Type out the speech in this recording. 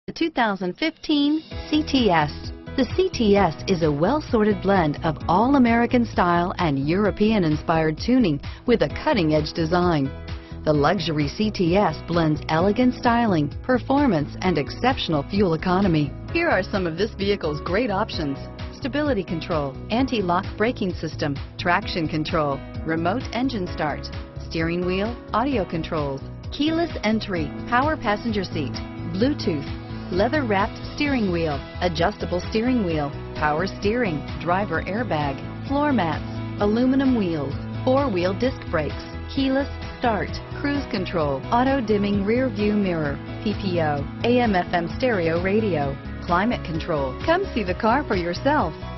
The 2015 CTS. The CTS is a well-sorted blend of all-American style and European-inspired tuning with a cutting-edge design. The luxury CTS blends elegant styling, performance, and exceptional fuel economy. Here are some of this vehicle's great options: stability control, anti-lock braking system, traction control, remote engine start, steering wheel audio controls, keyless entry, power passenger seat, Bluetooth, leather-wrapped steering wheel, adjustable steering wheel, power steering, driver airbag, floor mats, aluminum wheels, four-wheel disc brakes, keyless start, cruise control, auto-dimming rear view mirror, PPO, AM/FM stereo radio, climate control. Come see the car for yourself.